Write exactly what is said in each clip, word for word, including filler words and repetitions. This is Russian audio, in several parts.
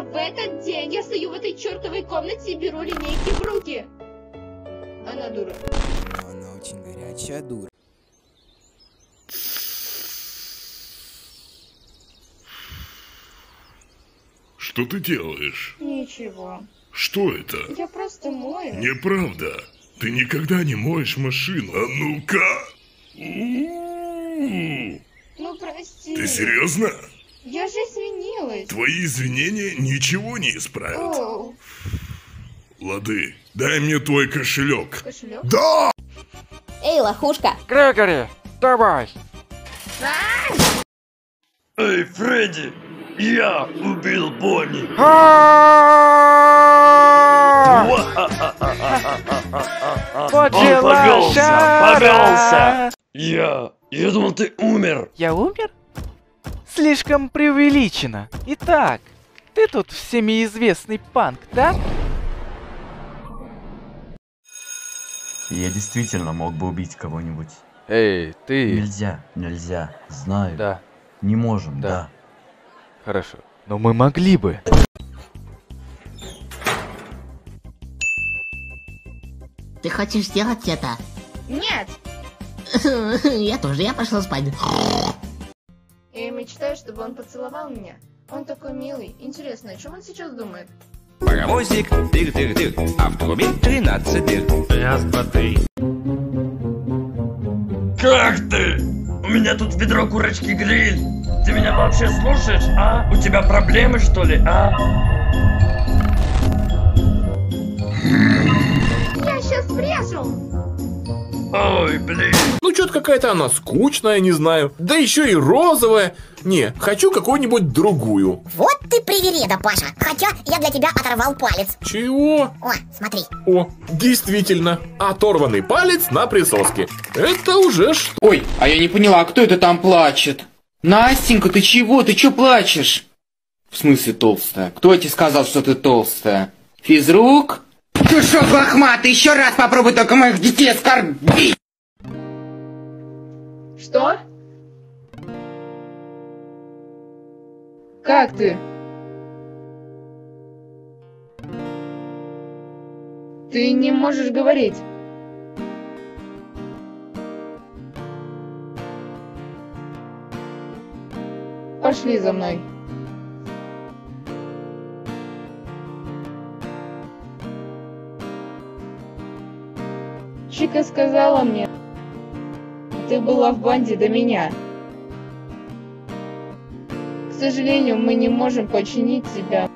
в этот день я стою в этой чертовой комнате и беру линейки в руки. Она дура. Но она очень горячая дура. Что ты делаешь? Ничего. Что это? Я просто мою. Неправда. Ты никогда не моешь машину. А ну-ка. Ну прости. Ты серьезно? Я же извинилась. Твои извинения ничего не исправят. Оу. Лады, дай мне твой кошелек. Кошелек? Да! Эй, лохушка! Грегори, давай! Эй, Фредди! Я убил Бонни! Он повелся! Повелся! Я... Я думал, ты умер! Я умер? Слишком преувеличено. Итак, ты тут всеми известный панк, да? Я действительно мог бы убить кого-нибудь. Эй, ты... Нельзя, нельзя, знаю. Да. Не можем, Да. да. Хорошо. Но мы могли бы. Ты хочешь сделать это? Нет. Я тоже, я пошла спать. Я мечтаю, чтобы он поцеловал меня. Он такой милый. Интересно, о чем он сейчас думает? Паровозик, тыр-тыр-тыр, а в трубе тринадцать дыр. Раз, два, три. Как ты? У меня тут ведро курочки гриль. Ты меня вообще слушаешь, а? У тебя проблемы, что ли, а? Я сейчас врежу. Ой, блин. Ну, что-то какая-то она скучная, не знаю. Да еще и розовая. Не, хочу какую-нибудь другую. Вот ты привереда, Паша. Хотя я для тебя оторвал палец. Чего? О, смотри. О, действительно, оторванный палец на присоске. Это уже что? Ой, а я не поняла, кто это там плачет? Настенька, ты чего? Ты чё плачешь? В смысле толстая? Кто тебе сказал, что ты толстая? Физрук? Ты шо, лохматый, еще раз попробуй только моих детей оскорбить! Что? Как ты? Ты не можешь говорить. Пошли за мной. Чика сказала мне, ты была в банде до меня. К сожалению, мы не можем починить тебя.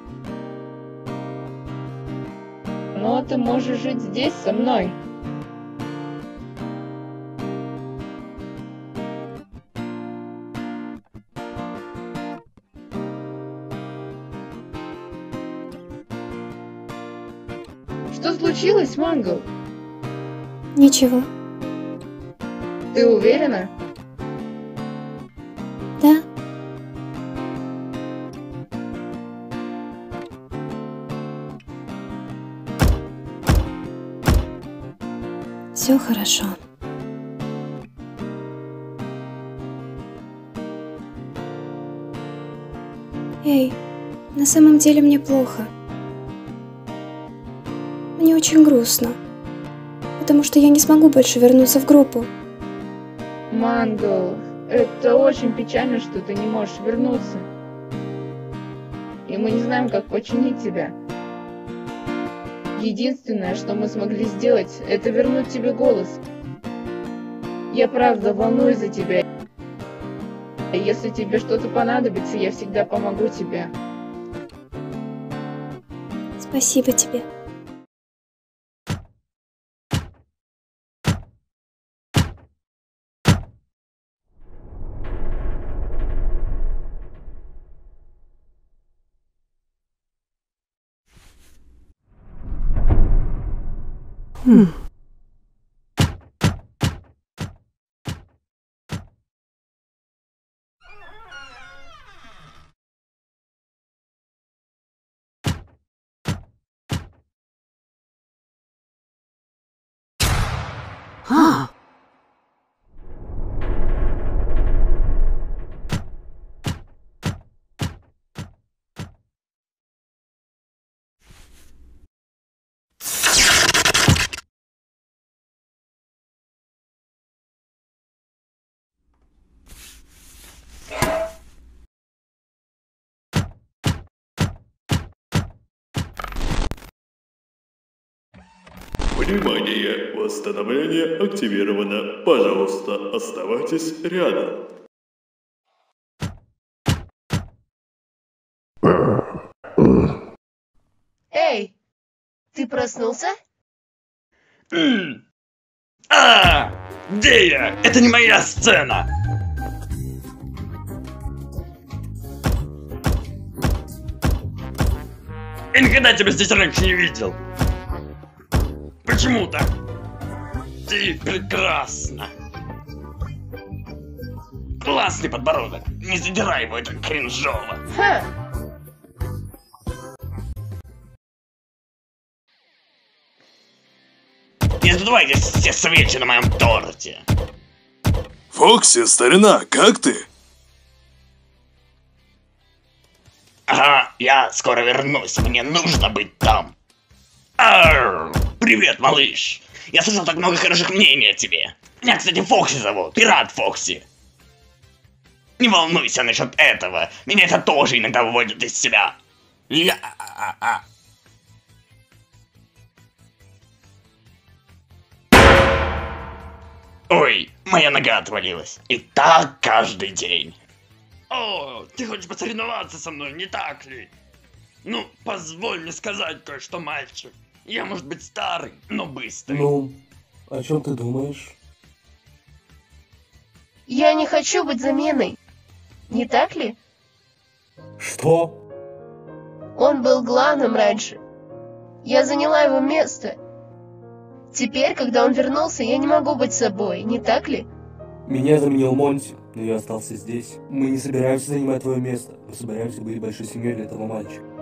Но ты можешь жить здесь со мной. Что случилось, Мангл? Ничего. Ты уверена? Да. Все хорошо. Эй, на самом деле мне плохо. Мне очень грустно. Потому что я не смогу больше вернуться в группу. Мангл, это очень печально, что ты не можешь вернуться. И мы не знаем, как починить тебя. Единственное, что мы смогли сделать, это вернуть тебе голос. Я правда волнуюсь за тебя. Если тебе что-то понадобится, я всегда помогу тебе. Спасибо тебе. Hmm. Huh. Внимание! Восстановление активировано. Пожалуйста, оставайтесь рядом. Эй, ты проснулся? А, где я? Это не моя сцена! Я никогда тебя здесь раньше не видел. Почему так? Ты прекрасна. Классный подбородок. Не задирай его, это кринжово. Ха! Не задувайте все свечи на моем торте. Фокси, старина, как ты? Ага, я скоро вернусь, мне нужно быть там. Арр, привет, малыш. Я слышал так много хороших мнений о тебе. Меня, кстати, Фокси зовут, пират Фокси. Не волнуйся насчет этого, меня это тоже иногда выводит из себя. Я... Ой, моя нога отвалилась. И так каждый день. О, ты хочешь посоревноваться со мной, не так ли? Ну, позволь мне сказать кое-что, мальчик. Я, может быть, старый, но быстрый. Ну, о чем ты думаешь? Я не хочу быть заменой. Не так ли? Что? Он был главным раньше. Я заняла его место. Теперь, когда он вернулся, я не могу быть собой, не так ли? Меня заменил Монти, но я остался здесь. Мы не собираемся занимать твое место. Мы собираемся быть большой семьей для этого мальчика.